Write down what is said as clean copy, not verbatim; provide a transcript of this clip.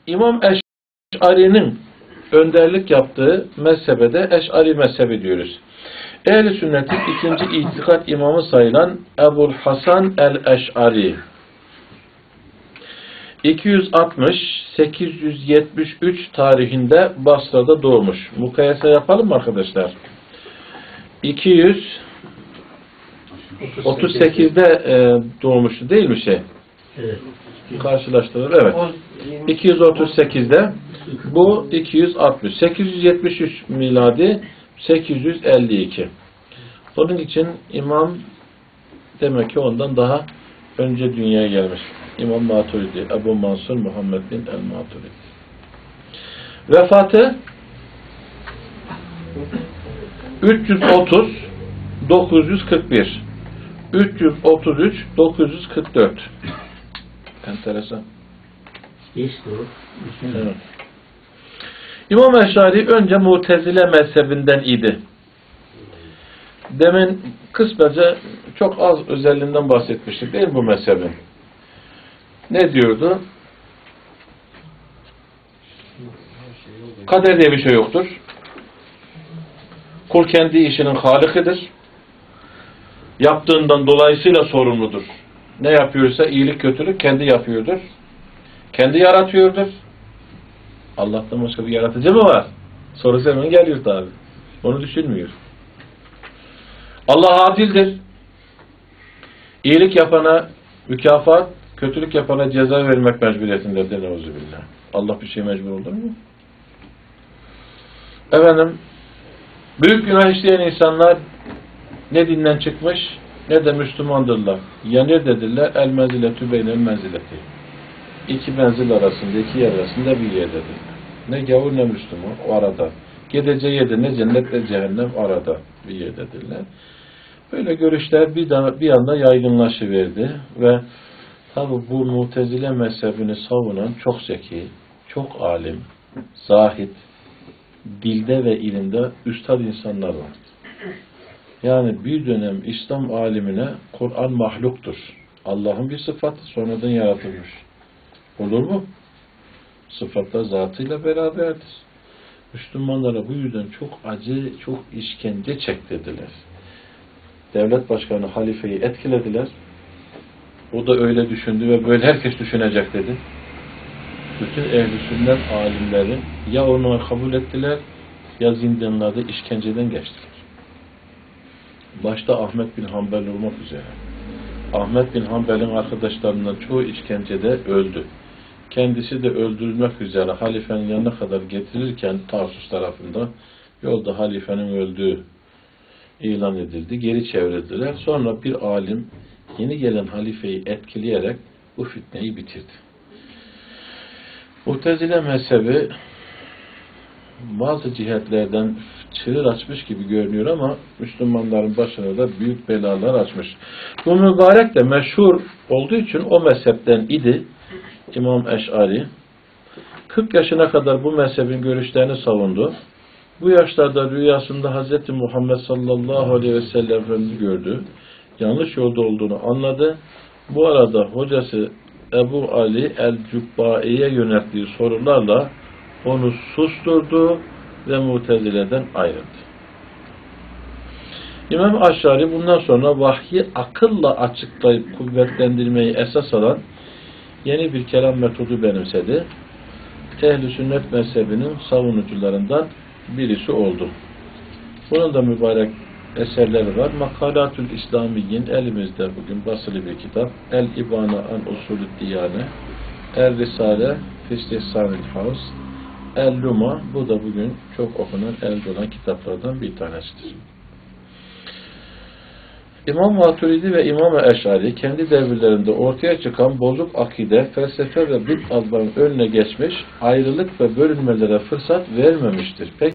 İmam Eş'ari'nin önderlik yaptığı mezhebe de Eş'ari mezhebi diyoruz. Ehl-i sünnetin ikinci itikat imamı sayılan Ebu'l Hasan el-Eş'ari 260-873 tarihinde Basra'da doğmuş. Mukayese yapalım mı arkadaşlar? 238'de doğmuştu değil mi şey? Evet. Karşılaştırılır. Evet. 238'de bu 260. 873 miladi 852. Onun için imam demek ki ondan daha önce dünyaya gelmiş. İmam Maturidi, Ebu Mansur Muhammed bin el-Maturidi. Vefatı 330 941 333 944. Enteresan. İşte o. Evet. İmam Eş'ari önce Mutezile mezhebinden idi. Demin kısmetse çok az özelliğinden bahsetmiştik değil mi bu mezhebin? Ne diyordu? Kader diye bir şey yoktur. Kul kendi işinin halikidir. Yaptığından dolayısıyla sorumludur. Ne yapıyorsa iyilik kötülük kendi yapıyordur. Kendi yaratıyordur. Allah'tan başka bir yaratıcı mı var? Sorusu hemen geliyor tabi. Onu düşünmüyor. Allah adildir. İyilik yapana mükafat, kötülük yapana ceza vermek mecburiyetindedir. Neuzubillah. Allah bir şey mecbur olur mu? Efendim, büyük günah işleyen insanlar ne dinden çıkmış ne de Müslümandırlar. Ya nerededirler? El menziletü beynel menzileti. İki menzil arasında, iki yer arasında bir yerdedirler. Ne gavur ne Müslüman o arada. Gideceği yerde ne cennet ne cehennem arada bir yerdedirler. Böyle görüşler bir anda yaygınlaşıverdi ve tabi bu Mutezile mezhebini savunan çok zeki, çok alim, zahid, dilde ve ilimde üstad insanlar var. Yani bir dönem İslam alimine Kur'an mahluktur. Allah'ın bir sıfatı sonradan yaratılmış. Olur mu? Sıfatlar zatıyla beraberdir. Müslümanlara bu yüzden çok acı, çok işkence çektirdiler. Devlet başkanı halifeyi etkilediler. O da öyle düşündü ve böyle herkes düşünecek dedi. Bütün ehl-i sünnet alimleri ya onu kabul ettiler ya zindanlarda işkenceden geçtiler. Başta Ahmet bin Hanbel olmak üzere. Ahmet bin Hanbel'in arkadaşlarından çoğu işkencede öldü. Kendisi de öldürülmek üzere halifenin yanına kadar getirilirken Tarsus tarafında yolda halifenin öldüğü ilan edildi. Geri çevirdiler. Sonra bir alim yeni gelen halifeyi etkileyerek bu fitneyi bitirdi. Mutezile mezhebi bazı cihetlerden çığır açmış gibi görünüyor ama Müslümanların başına da büyük belalar açmış. Bu mübarek de meşhur olduğu için o mezhepten idi İmam Eş'ari. 40 yaşına kadar bu mezhebin görüşlerini savundu. Bu yaşlarda rüyasında Hz. Muhammed sallallahu aleyhi ve sellem'i gördü. Yanlış yolda olduğunu anladı. Bu arada hocası Ebu Ali el-Cübbai'ye yönelttiği sorularla onu susturdu ve Mutezile'den ayrıldı. İmam Eş'ari bundan sonra vahyi akılla açıklayıp kuvvetlendirmeyi esas alan yeni bir kelam metodu benimsedi. Ehl-i sünnet mezhebinin savunucularından birisi oldu. Bunun da mübarek eserleri var. Makalatül İslamiyyin elimizde bugün basılı bir kitap. El-İbana an usulü diyane, El-Risale Fistihsanil Havz, El-Luma, bu da bugün çok okunan, elde olan kitaplardan bir tanesidir. İmam Maturidi ve İmam Eş'ari kendi devirlerinde ortaya çıkan bozuk akide, felsefe ve bid'atların önüne geçmiş, ayrılık ve bölünmelere fırsat vermemiştir. Peki